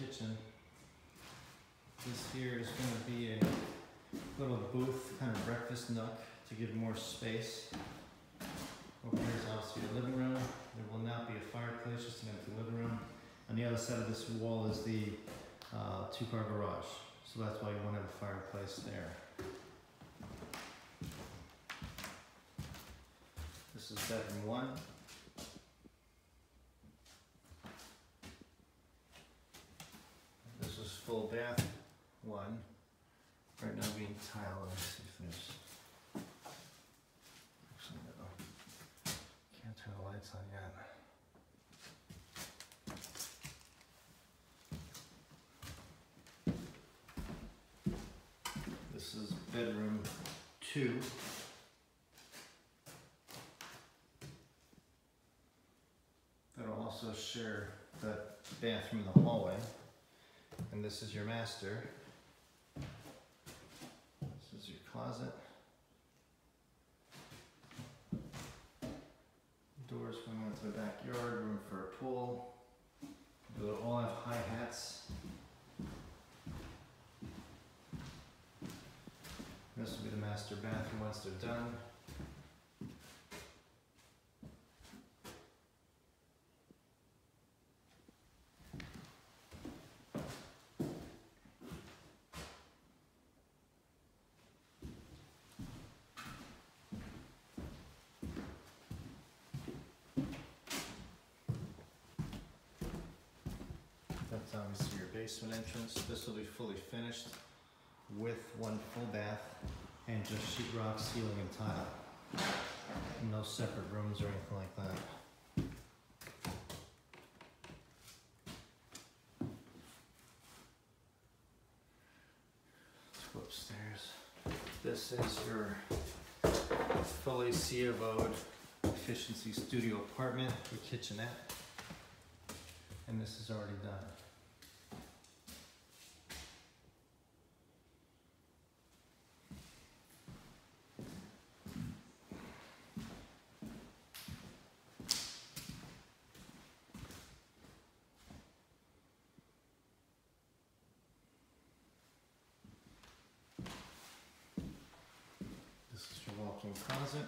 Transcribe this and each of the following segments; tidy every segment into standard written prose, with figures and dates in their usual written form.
kitchen. This here is going to be a little booth, kind of breakfast nook to give more space. Over here is obviously your living room. There will not be a fireplace, just an empty living room. On the other side of this wall is the two-car garage. So that's why you want to have a fireplace there. This is bedroom 1. This is full bath 1. Right now being tile. Let me see if there's... Actually, no. Can't turn the lights on yet. This is bedroom 2. That'll also share that bathroom in the hallway. And this is your master. This is your closet. Doors going into the backyard, room for a pool. They'll all have high hats. This will be the master bathroom once they're done. That's obviously your basement entrance. This will be fully finished with one full bath and just sheetrock, ceiling, and tile. No separate rooms or anything like that. Let's go upstairs. This is your fully CFO'd efficiency studio apartment with kitchenette. And this is already done. This is your walk-in closet.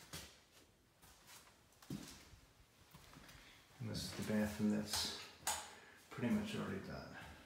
And this is the bathroom that's pretty much already done.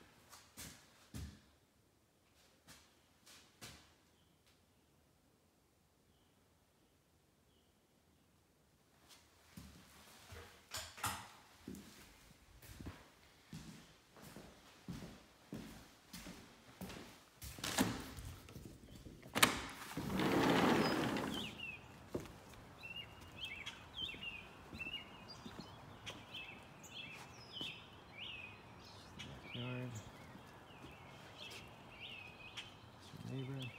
Yard. It's your neighbor.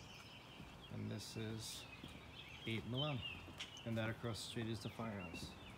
And this is 8 Malone. And that across the street is the firehouse.